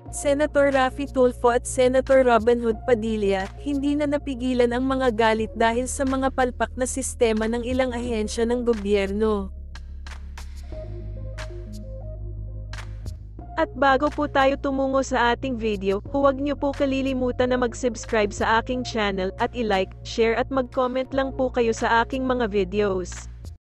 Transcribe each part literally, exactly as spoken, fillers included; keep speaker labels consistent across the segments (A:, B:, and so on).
A: Senator Raffy Tulfo at Senator Robin Hood Padilla, hindi na napigilan ang mga galit dahil sa mga palpak na sistema ng ilang ahensya ng gobyerno. At bago po tayo tumungo sa ating video, huwag niyo po kalilimutan na mag-subscribe sa aking channel, at i-like, share at mag-comment lang po kayo sa aking mga videos.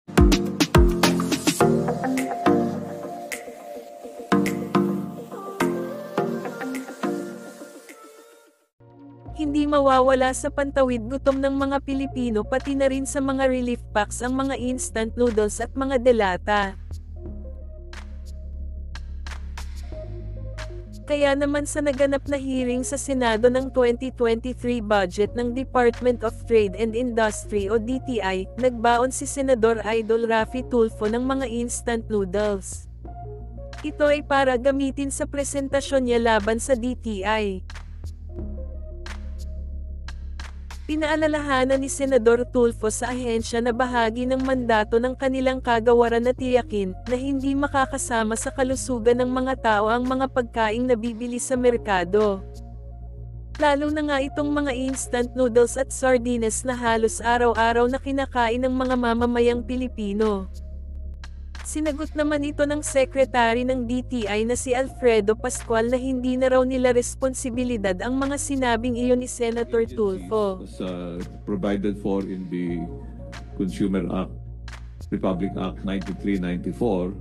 A: Hindi mawawala sa pantawid gutom ng mga Pilipino pati na rin sa mga relief packs ang mga instant noodles at mga delata. Kaya naman sa naganap na hearing sa Senado ng twenty twenty-three budget ng Department of Trade and Industry o D T I, nagbaon si Senador Idol Raffy Tulfo ng mga instant noodles. Ito ay para gamitin sa presentasyon niya laban sa D T I. Pinaalalahanan ni Senador Tulfo sa ahensya na bahagi ng mandato ng kanilang kagawaran na tiyakin na hindi makakasama sa kalusugan ng mga tao ang mga pagkaing nabibili sa merkado. Lalo na nga itong mga instant noodles at sardinas na halos araw-araw na kinakain ng mga mamamayang Pilipino. Sinagot naman ito ng Secretary ng D T I na si Alfredo Pascual na hindi na raw nila responsibilidad ang mga sinabing iyon ni Senator Tulfo.
B: Was, uh, provided for in the Consumer Act, Republic Act ninety-three ninety-four.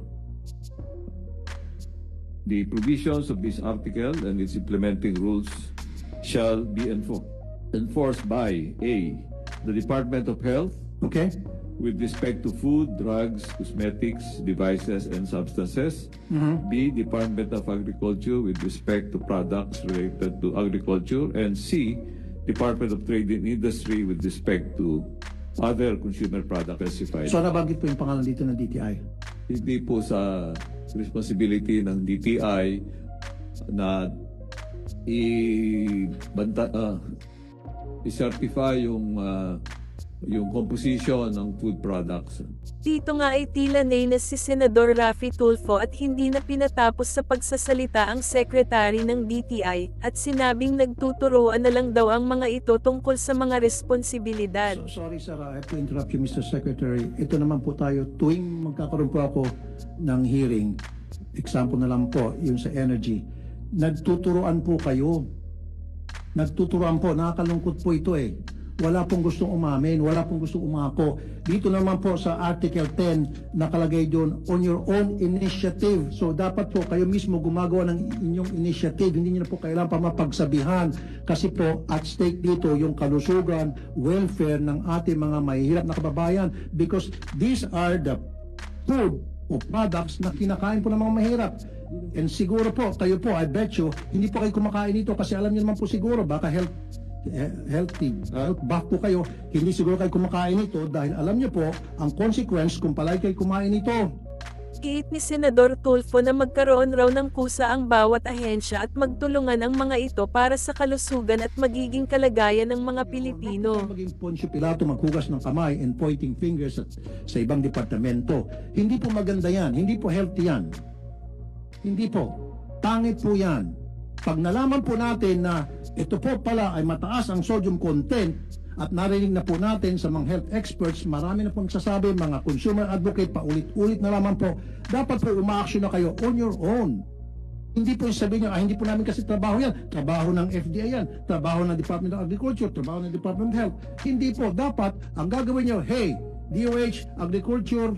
B: The provisions of this article and its implementing rules shall be enfor enforced by A. The Department of Health,
C: okay,
B: with respect to food, drugs, cosmetics, devices, and substances.
C: Mm-hmm.
B: B. Department of Agriculture with respect to products related to agriculture. And C. Department of Trade and Industry with respect to other consumer products specified.
C: So nabanggit po yung pangalan dito ng D T I?
B: Hindi po sa responsibility ng D T I na i-banta, uh, i-certify yung uh, yung composition ng food products.
A: Dito nga ay tila nay na si Senador Raffy Tulfo at hindi na pinatapos sa pagsasalita ang Secretary ng D T I, at sinabing nagtuturuan na lang daw ang mga ito tungkol sa mga responsibilidad.
C: So, sorry sir, I have to interrupt you Mister Secretary. Ito naman po tayo, tuwing magkakaroon po ako ng hearing, example na lang po, yung sa energy, nagtuturuan po kayo. Nagtuturuan po, nakakalungkot po ito eh. Wala pong gustong umamin, wala pong gustong umako. Dito naman po sa Article ten, nakalagay doon, on your own initiative. So dapat po kayo mismo gumagawa ng inyong initiative. Hindi niyo na po kailangan pa mapagsabihan. Kasi po at stake dito yung kalusugan, welfare ng ating mga mahihirap na kababayan. Because these are the food o products na kinakain po ng mga mahirap. And siguro po, kayo po, I bet you, hindi po kayo kumakain ito kasi alam niyo naman po siguro, baka health healthy, health buff po kayo, hindi siguro kayo kumakain ito dahil alam niyo po ang consequence kung palagi kayo kumain ito.
A: Giit ni Senador Tulfo na magkaroon raw ng kusa ang bawat ahensya at magtulungan ang mga ito para sa kalusugan at magiging kalagayan ng mga Pilipino.
C: Maging Poncio Pilato maghugas ng kamay and pointing fingers sa, sa ibang departamento. Hindi po maganda yan, hindi po healthy yan. Hindi po. Pangit po yan. Pag nalaman po natin na ito po pala ay mataas ang sodium content at narinig na po natin sa mga health experts, marami na po nagsasabi, mga consumer advocate, paulit-ulit na lamang po, dapat po umaaksyon na kayo on your own. Hindi po sabihin nyo, ah, hindi po namin kasi trabaho yan. Trabaho ng F D A yan. Trabaho ng Department of Agriculture. Trabaho ng Department of Health. Hindi po. Dapat, ang gagawin nyo, hey, D O H, Agriculture,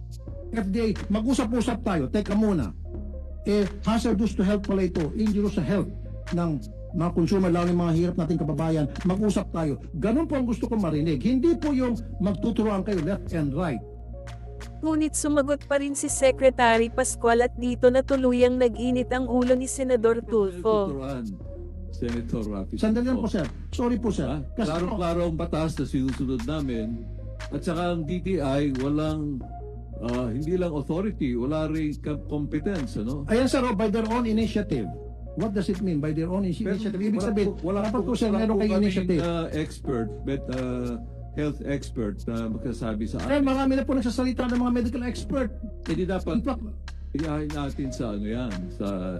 C: F D A, mag-usap-usap tayo. Teka muna. Eh, hazardous to health pala ito, injurious sa health ng mga consumer, lalo ng mga hirap nating kababayan, mag-usap tayo. Ganun po ang gusto ko marinig. Hindi po yung magtuturoan kayo left and right.
A: Ngunit sumagot pa rin si Secretary Pascual at dito na tuluyang nag-init ang ulo ni Senador Tulfo.
B: Senator Raffy.
C: Sandali lang po sir. Sorry po sir.
B: Klaro-klaro ang batas na sinusunod namin at saka ang D T I walang Uh, hindi lang authority, wala rin competence, ano?
C: Ayan sir, oh, by their own initiative. What does it mean by their own initiative? Ibig sabihin, wala pa po sir, meron kayong initiative.
B: Uh, expert, but uh, health expert na uh, magsasabi sa
C: atin. Eh, marami na po nagsasalita ng mga medical expert.
B: Hindi dapat, iyahin natin sa ano yan, sa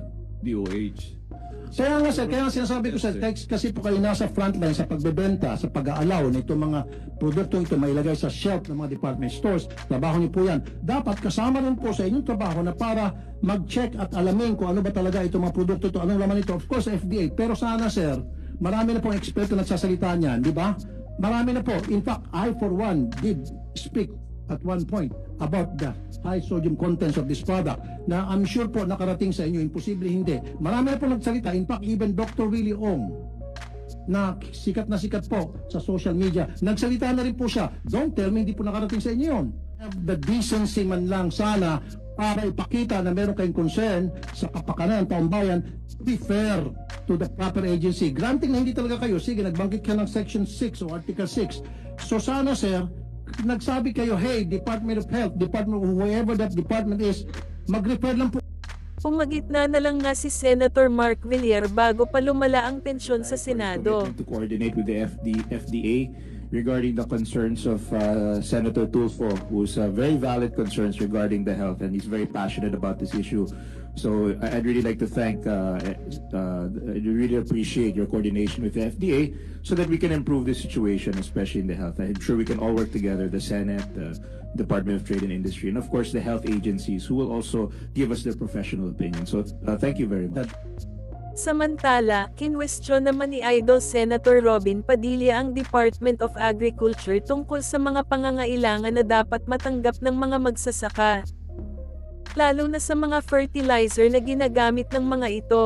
B: D O H.
C: Kaya nga sir, kaya nga sinasabi ko sir, kasi, kasi po kayo nasa frontline sa pagbebenta, sa pag-aalaw nito mga produkto ito mailagay sa shelf ng mga department stores. Trabaho niyo po yan. Dapat kasama rin po sa inyong trabaho na para mag-check at alamin kung ano ba talaga itong mga produkto ito, anong laman ito. Of course, F D A. Pero sana sir, marami na pong eksperto nagsasalita niyan, di ba? Marami na po. In fact, I for one did speak at one point about the high sodium contents of this product na I'm sure po nakarating sa inyo, imposible hindi. Marami na po nagsalita. In fact, even Doctor Willie Ong na sikat na sikat po sa social media, nagsalita na rin po siya. Don't tell me hindi po nakarating sa inyo yun. Have the decency man lang sana para ipakita na meron kayong concern sa kapakanan ng taong bayan, be fair to the proper agency. Granting na hindi talaga kayo, sige, nagbanggit ka ng Section six o Article six. So sana sir, nagsabi kayo, hey, Department of Health, Department of whoever that department is, mag-refer lang po.
A: Pumagitna na lang nga si Senator Mark Villar bago pa lumala ang tensyon sa Senado.
D: To coordinate with the F D, F D A regarding the concerns of uh, Senator Tulfo, who's uh, very valid concerns regarding the health, and he's very passionate about this issue. So I- I'd really like to thank, uh, uh, I really appreciate your coordination with the F D A so that we can improve the situation, especially in the health. I'm sure we can all work together, the Senate, the Department of Trade and Industry, and of course the health agencies who will also give us their professional opinion. So uh, thank you very much.
A: Samantala, kinwestiyon naman ni Idol Senator Robin Padilla ang Department of Agriculture tungkol sa mga pangangailangan na dapat matanggap ng mga magsasaka, lalo na sa mga fertilizer na ginagamit ng mga ito.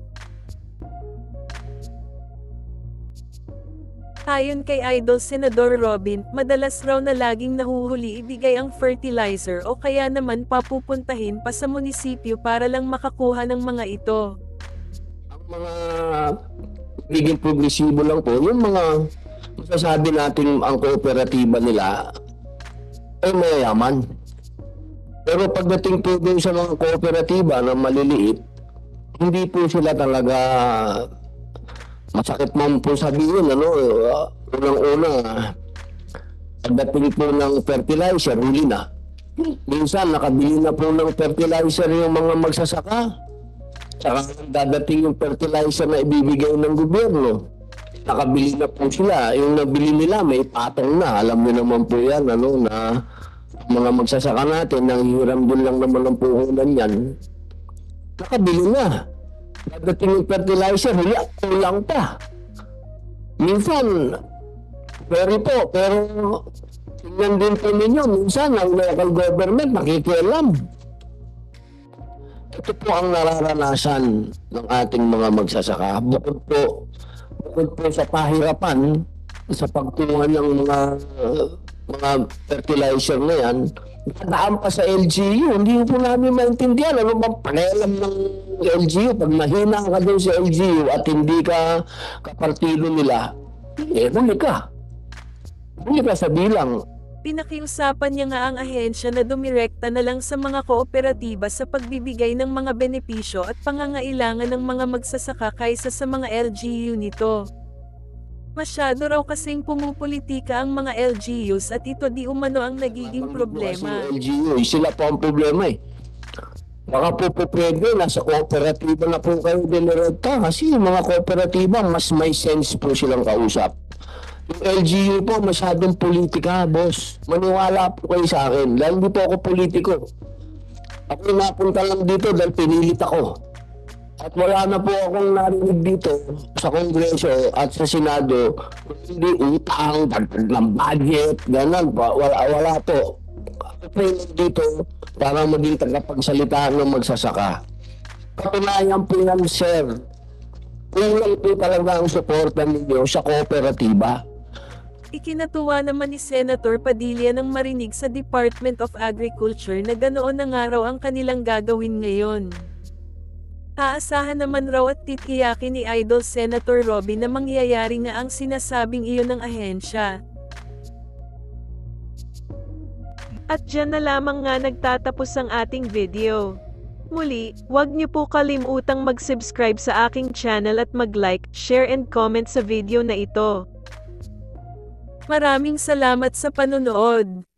A: Ayon kay Idol Senador Robin, madalas raw na laging nahuhuli ibigay ang fertilizer o kaya naman papupuntahin pa sa munisipyo para lang makakuha ng mga ito.
E: Ang mga biging progresibo lang po, yung mga masasabi natin ang kooperatiba nila ay mayayaman. Pero pagdating po din sa mga kooperatiba na maliliit, hindi po sila talaga, masakit man po sabihin, ano, uh, unang-una, pagdating po ng fertilizer, huli na. Minsan, nakabili na po ng fertilizer yung mga magsasaka. Saka dadating yung fertilizer na ibibigay ng gobyerno. Nakabili na po sila. Yung nabili nila, may patong na. Alam niyo naman po yan, ano, na mga magsasaka natin, nang hiram din lang naman ang puhunan yan. Nakabili na. Dadating yung fertilizer, huli, kulang pa. Minsan, very po, pero tingnan din po ninyo, minsan ang local government nakikialam. Ito po ang nararanasan ng ating mga magsasaka. Bukod po, bukod po sa pahirapan, sa pagtungan ng mga uh, mga fertilizer na yan, nakadaan pa sa L G U. Hindi po namin maintindihan ano bang panelam ng L G U. Pag mahina ka doon sa L G U at hindi ka kapartilo nila, eh, balik ka. Balik ka sa bilang.
A: Pinakiusapan niya nga ang ahensya na dumirekta na lang sa mga kooperatiba sa pagbibigay ng mga benepisyo at pangangailangan ng mga magsasaka kaysa sa mga L G U nito. Masyado raw kasing pumupolitika ang mga L G Us at ito di umano ang nagiging problema.
E: L G U, sila po ang problema eh. Baka po po pwede, nasa kooperatiba na po kayo dinirekta kasi yung mga kooperatiba mas may sense po silang kausap. Yung L G U po masyadong politika, boss. Maniwala po kayo sa akin. Dahil hindi po ako politiko. Ako napunta lang dito dahil pinilit ako. At wala na po akong narinig dito sa Kongreso at sa Senado. Hindi utang, dagdag ng budget, ganun pa. Wala, wala po. Ako po dito para maging tagapagsalita ng magsasaka. Katunayan po yan, sir. Kulang po talaga ang suporta ninyo sa kooperatiba.
A: Ikinatuwa naman ni Senator Padilla nang marinig sa Department of Agriculture na ganoon na nga raw ang kanilang gagawin ngayon. Aasahan naman raw at titiyakin ni Idol Senator Robin na mangyayari nga ang sinasabing iyon ng ahensya. At dyan na lamang nga nagtatapos ang ating video. Muli, huwag niyo po kalimutang mag-subscribe sa aking channel at mag-like, share and comment sa video na ito. Maraming salamat sa panonood.